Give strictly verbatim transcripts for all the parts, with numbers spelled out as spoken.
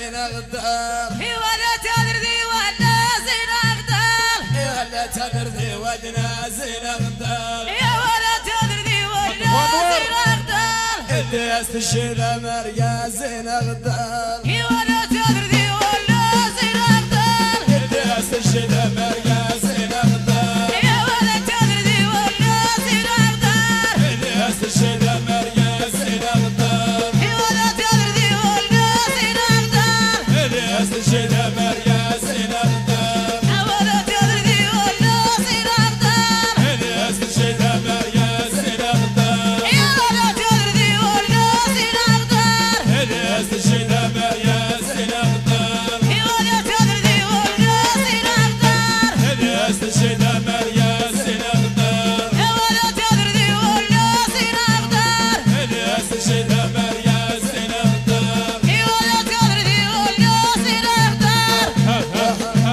زين غدار ولا تدري ولا زين غدار ولا تدري ودنا زين غدار يا ولا تدري ولا زين غدار اللي استشهد مريا زين غدار ولا تدري ولا زين غدار اللي استشهد مريا زين غدار يا ولا تدري ولا زين غدار اللي استشهد مريا زين غدار ولا تدري ولا زين غدار اللي استشهد مريا زين غدار ولا تدري ولا زين غدار اللي استشهد مريا زين غدار يا ولا تدري ولا زين غدار اللي استشهد مريا زين غدار ولا تدري ولا زين غدار اللي استشهد مريا زين غدار ولا تدري ولا زين غدار اللي استشهد مريا زين غدار ولا تدري ولا زين غدار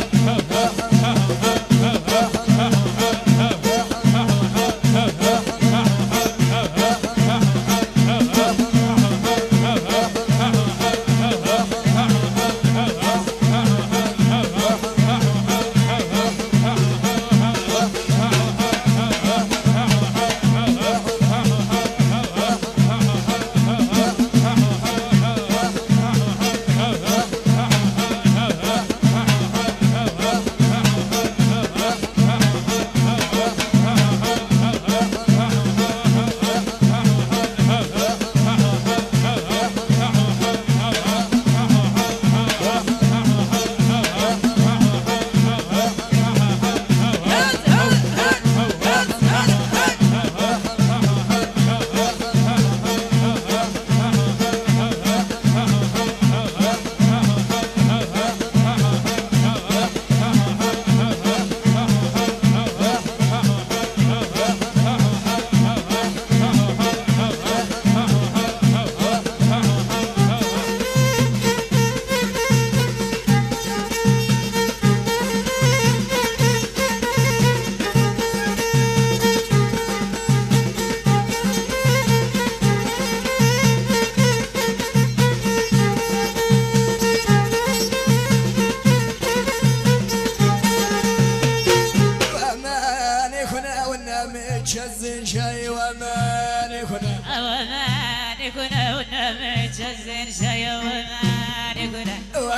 وأماني كنا والنمي تشزن شي وأماني كنا وماني كنا ونمي تشزن شي وماني كنا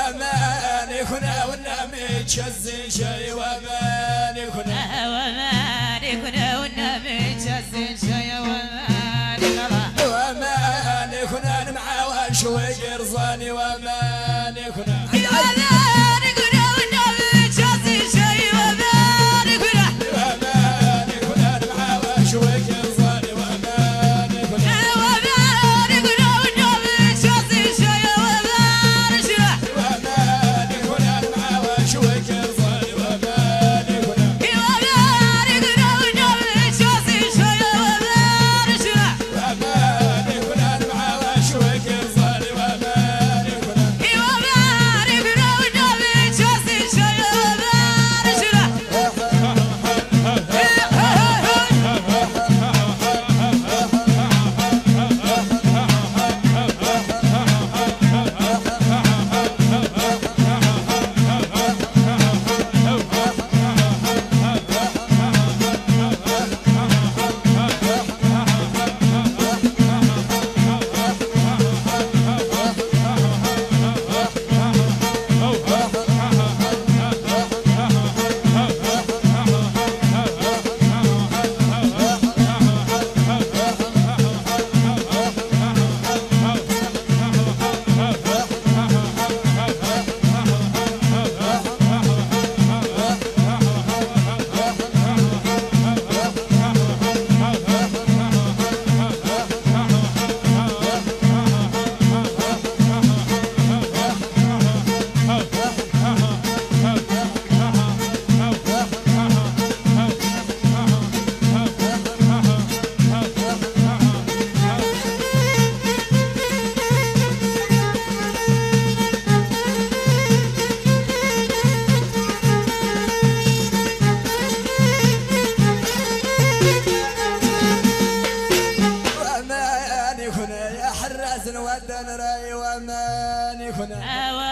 وأماني كنا والنمي تشزن شي وأماني كنا وماني كنا ونمي تشزن شي وماني كنا وأماني كنا نمعاون شوي قرصاني وأماني كنا وماني كنا ونمي تشزن شي وماني كنا وأماني كنا نمعاون شوي قرصاني وأماني كنا وماني كنا ونمي تشزن شي وماني كنا وأماني كنا نمعاون شوي قرصاني وأماني كنا وماني كنا ونمي تشزن شي وماني كنا وأماني كنا نمعاون شوي قرصاني وأماني كنا وماني كنا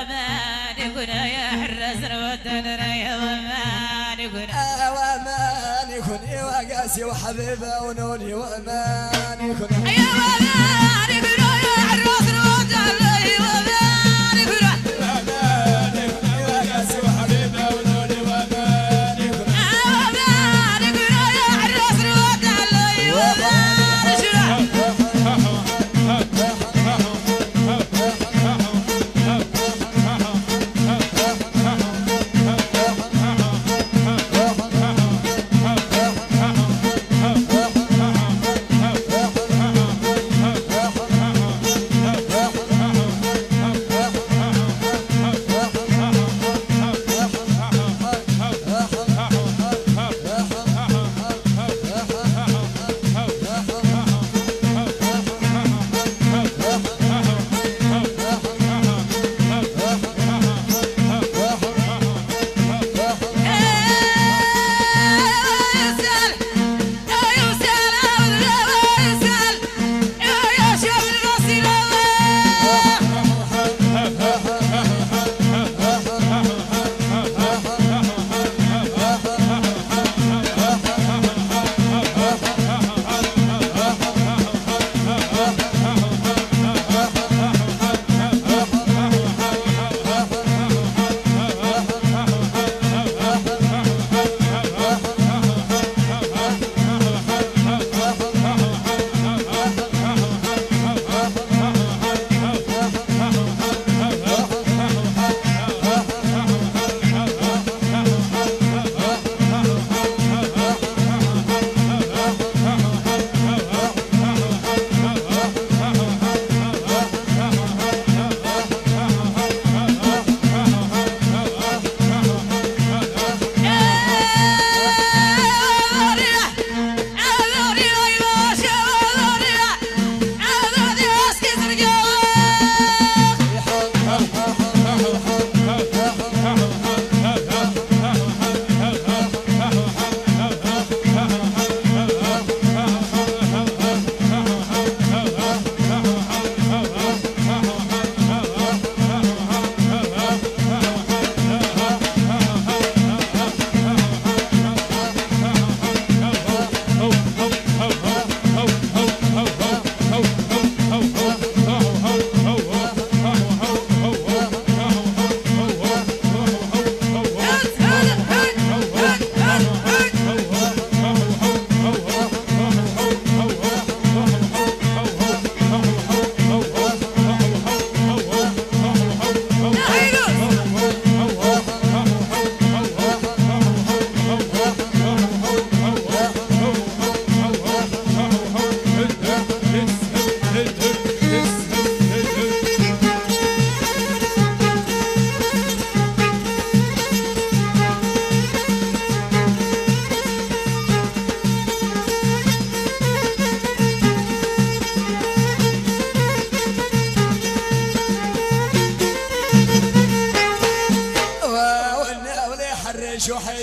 ومان يكون يا حرس الوطن يا ومان يكون ومان يكون وقاسي وحبيبه ونوني ومان يكون يا ومان يكون يا حرس الوطن يا ومان يكون ومان يكون وقاسي وحبيبه ونوني ومان يكون ومان يكون يا حرس الوطن يا ومان الحريش وحيد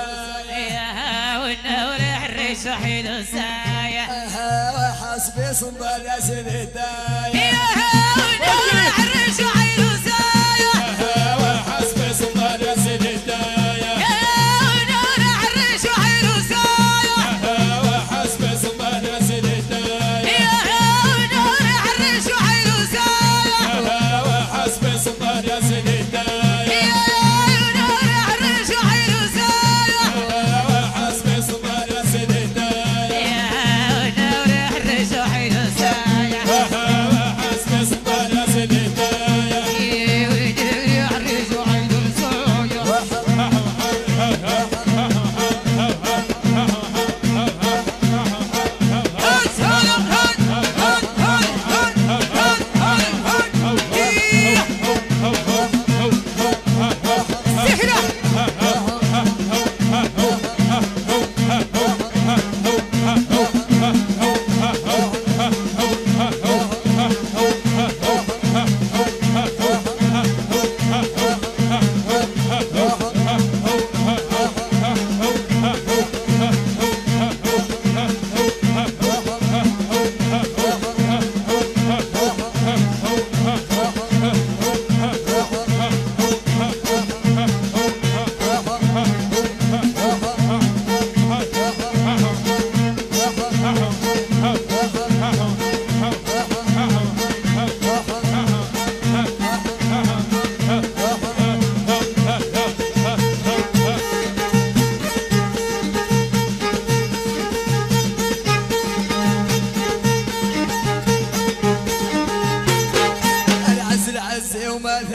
وسايا والنور الحريش وحيد وسايا وحسبي صنبال يا سيدي الدايا والنور الحريش وحيد وسايا وحسبي صنبال يا سيدي الدايا والنور الحريش وحيد وسايا وحسبي صنبال يا سيدي الدايا والنور الحريش وحيد وسايا وحسبي صنبال يا سيدي الدايا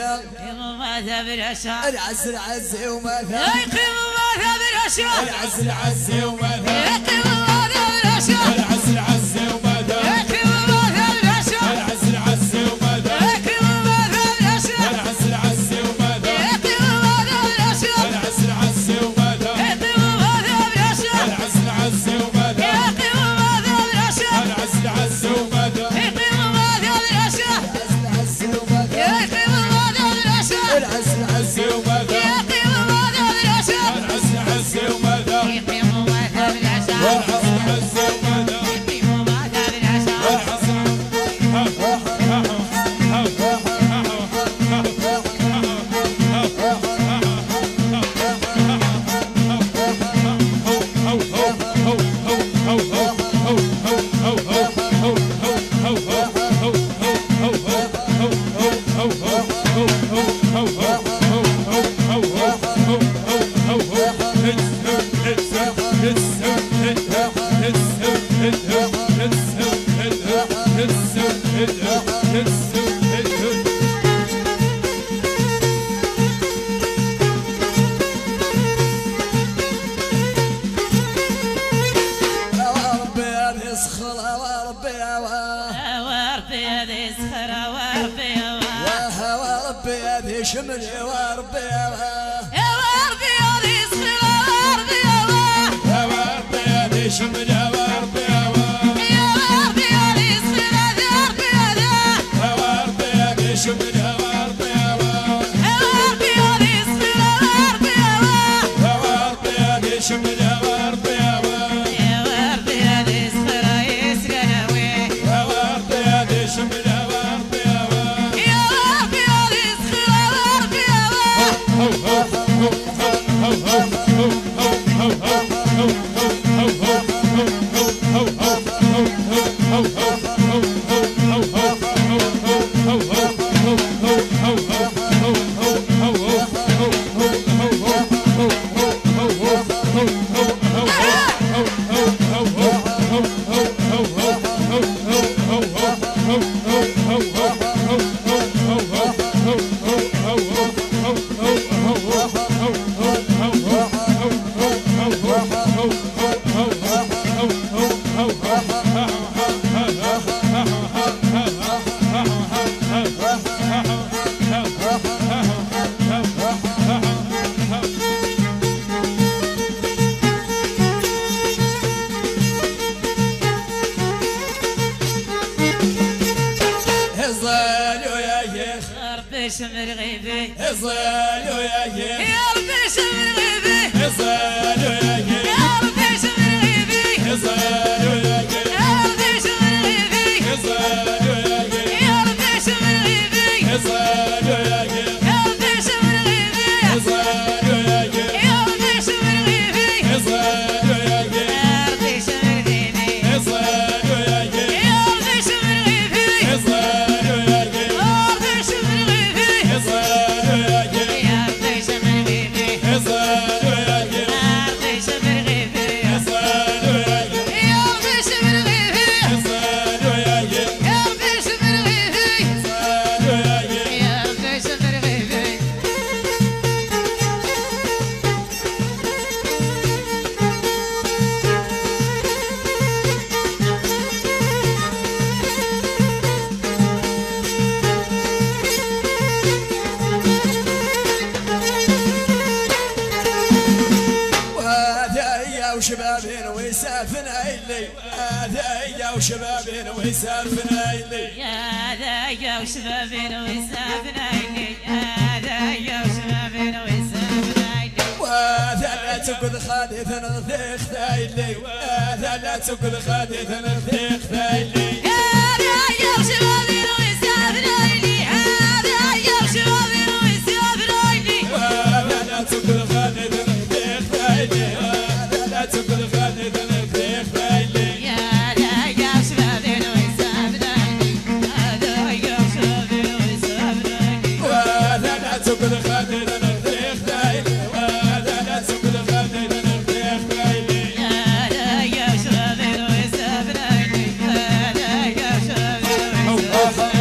وماثا العز العز وماثا العز العز وماذا العز العز وماذا العز العز وماذا العز العز وماذا العز العز وماذا العز العز وماذا العز العز وماذا العز العز وماذا العز العز وماذا شمل يا وربي يا وربي يا ذي صخرة وربي يا وربي يا ذي شمل يا وربي يا وربي يا ذي صخرة وربي يا وربي يا ذي شمل يا وربي يا وربي يا ذي صخرة وربي يا وربي يا ذي شمل يا وربي يا وربي يا ذي صخرة يسقناوي يا وربي يا ذي شمل يا وربي يا وربي يا ذي صخرة وربي يا ho ho ho ho ho ho ho ho شمر غيبي زالو يا جيل يا ربي شمر غيبي زالو يا جيل يا ربي شمر غيبي زالو يا جيل يا ربي شمر غيبي زالو يا جيل يا ربي شمر غيبي زالو يا جيل يا ربي شمر غيبي زالو يا جيل يا ربي شمر غيبي زالو يا جيل يا ربي شمر غيبي زالو يا جيل يا ربي شمر غيبي زالو يا جيل يا ربي شمر غيبي زالو يا جيل يا ربي شمر غيبي زالو يا جيل يا ربي شمر غيبي زالو يا جيل يا ربي شمر غيبي زالو يا جيل يا ربي شمر غيبي زالو يا جيل يا ربي شمر غيبي وهذا وشبابين ويسافنا إلي هذا وشبابين ويسافنا إلي يا ذايا وشبابين ويسافنا إلي يا ذايا وشبابين ويسافنا إلي وهذا لا تقول خادث نغثيخ ثايلي وهذا لا تقول خادث نغثيخ ثايلي يا ذايا وشبابين ويسافنا إلي يا ذايا وشبابين ويسافنا إلي وهذا لا تقول خادث نغثيخ ثايلي وهذا لا تقول خادث نغثيخ ثايلي يا ذايا وشبابين ويسافنا إلي يا ذايا وشبابين ويسافنا إلي وهذا لا تقول خادث نغثيخ ثايلي وهذا لا تقول خادث نغثيخ ثايلي يا ذايا وشبابين ويسافنا إلي يا ذايا وشبابين ويسافنا إلي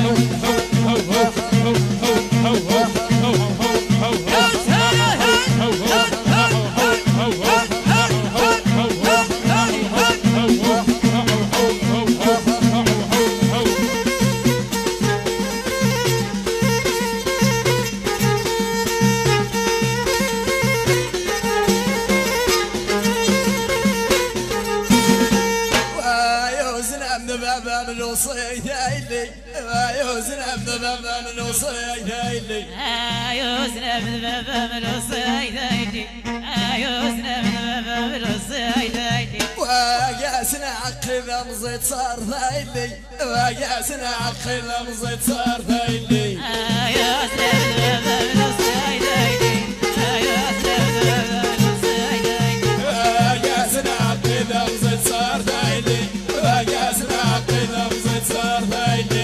نصيدي يوزن بذبذب نصيدي يوزن بذبذب نصيدي يوزن بذبذب نصيدي وقاسنا عقب مزيد صار ثايلي وقاسنا عقب مزيد صار ثايلي يوزن بذبذب نصيدي يوزن بذبذب نصيدي وقاسنا عقب مزيد صار ثايلي وقاسنا عقب مزيد صار ثايلي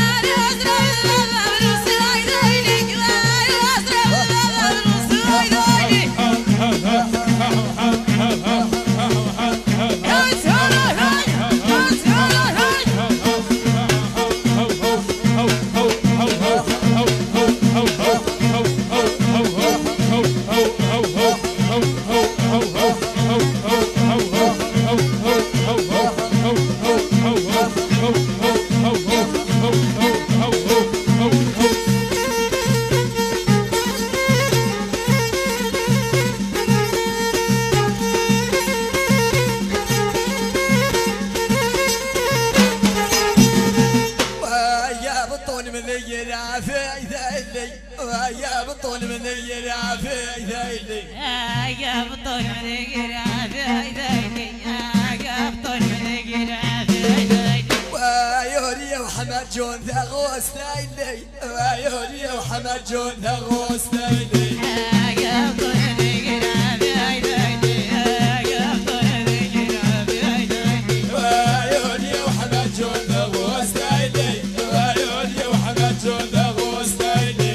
يا بطول من الرافع ذيلي يا بطول من الرافع ذيلي يا بطول من الرافع ذيلي ويوري وحمد جون ثغوس ذيلي ويوري وحمد جون ثغوس ذيلي يا بطول من الرافع ذيلي يا بطول من الرافع ذيلي ويوري وحمد جون ثغوس ذيلي ويوري وحمد جون ثغوس ذيلي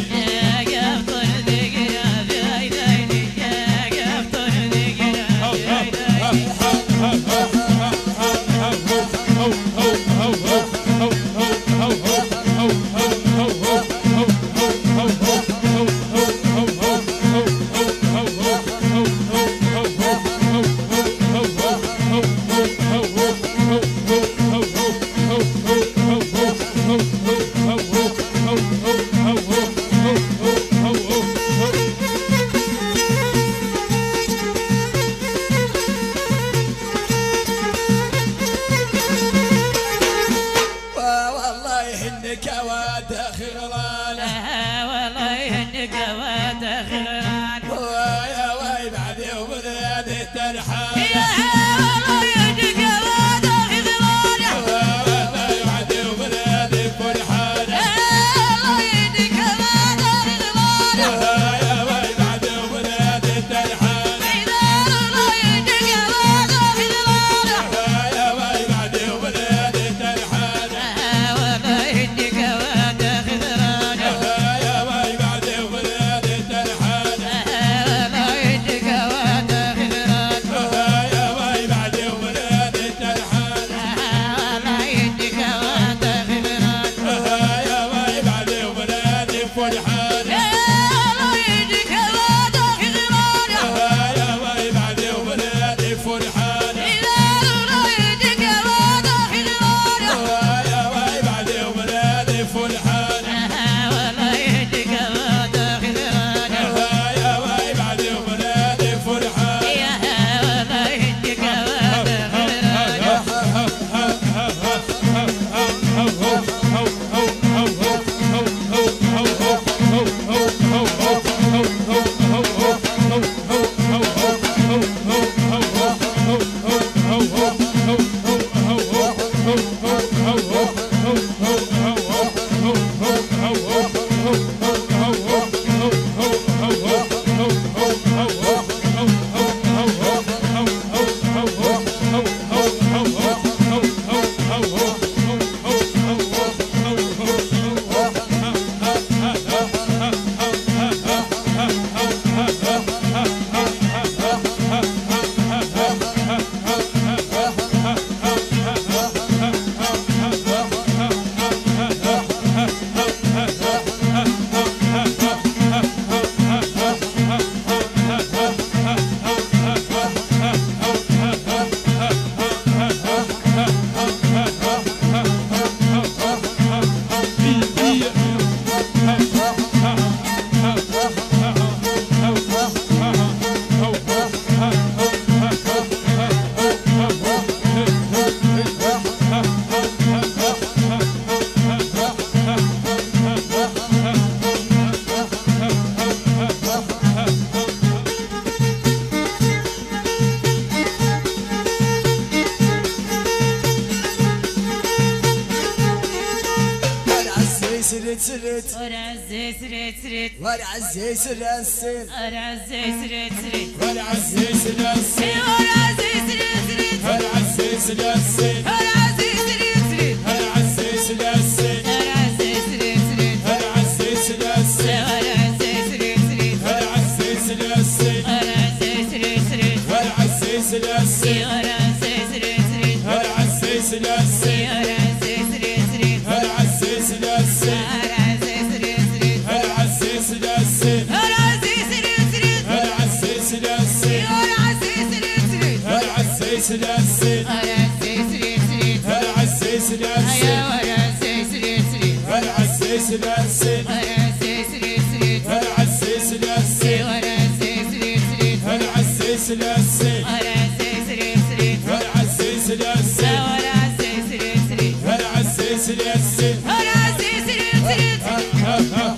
والعزيز الأسير العزيز ريت ريت والعزيز الأسير العزيز ريت ريت والعزيز الأسير العزيز ريت ريت والعزيز الأسير العزيز ريت ريت والعزيز الأسير العزيز ريت ريت والعزيز الأسير العزيز ريت ريت والعزيز الأسير العزيز ريت ريت والعزيز الأسير العزيز ريت ريت والعزيز الأسير العزيز ريت ريت والعزيز الأسير العزيز ريت ريت والعزيز الأسير العزيز ريت ريت والعزيز الأسير العزيز ريت ريت والعزيز الأسير أيوة العزيز ريت ريت والعزيز الأسير العزيز ريت ريت والعزيز الأسير العزيز ريت ريت والعزيز الأسير العزيز ريت ريت والعزيز الأسير العزيز ريت ريت والعزيز الأسير العزيز ريت ريت